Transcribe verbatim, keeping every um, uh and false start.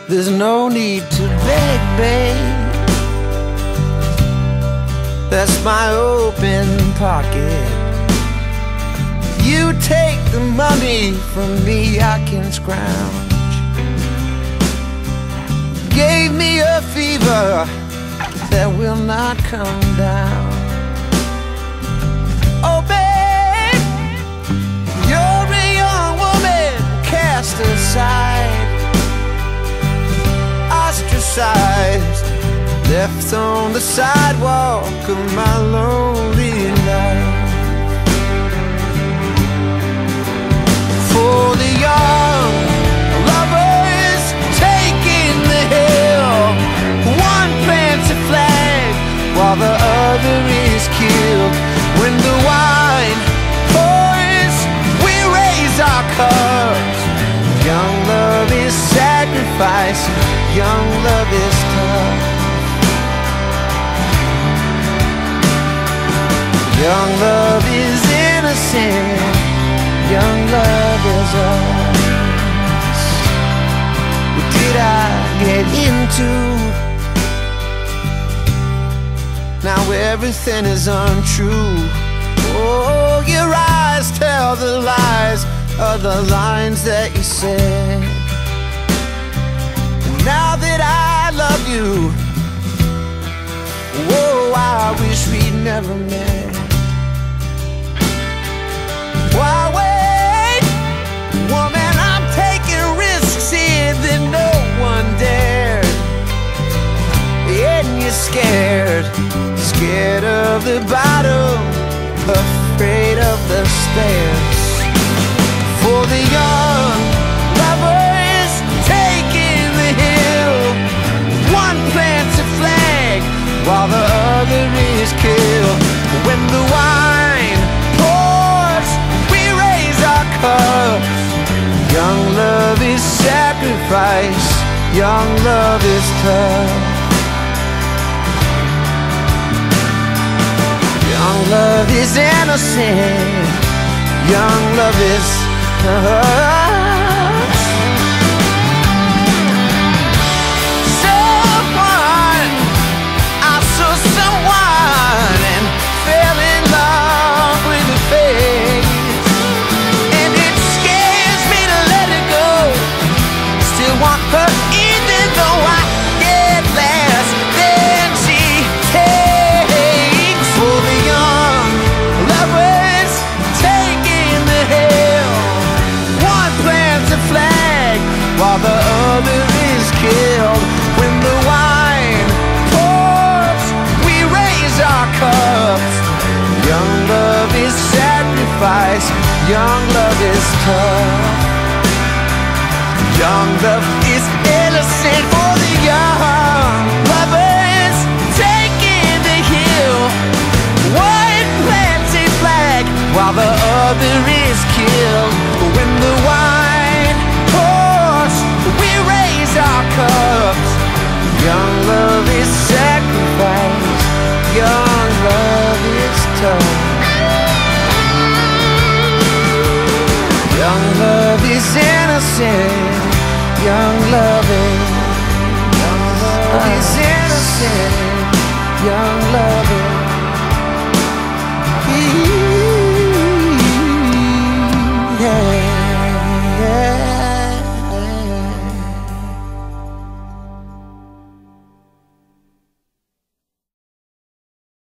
There's no need to beg, babe. That's my open pocket. You take the money from me, I can scrounge. Gave me a fever that will not come down. Oh babe, you're a young woman cast aside, ostracized, left on the sidewalk of my lonely life. For the young lovers taking the hill, one plants a flag while the other is killed. When the wine pours, we raise our cups. Young love is sacrifice, young love is tough. Young love is innocent, young love is us. What did I get into? Now everything is untrue. Oh, your eyes tell the lies of the lines that you said. And now that I love you, whoa, I wish we'd never met. Why wait? Woman, I'm taking risks here that no one dared. And you're scared, scared of the bottom, afraid of the stairs. For the young lovers taking the hill, one plants a flag while the other is killed. When the wine pours, we raise our cups. Young love is sacrifice, young love is tough. Young love is innocent, young love is tough. Someone, I saw someone and fell in love with a face, and it scares me to let it go. Still want her even though I get less than she takes. For the young lovers taking the hill, one plants a flag while the other is killed. When the wine pours, we raise our cups. Young love is sacrifice, young love is tough. Young love is innocent. For the young lovers taking the hill, one plants a flag while the other is killed. When the wine pours, we raise our cups. Young love is sacrifice, young love is tough. Young love is innocent, young love is, young love is innocent, young love is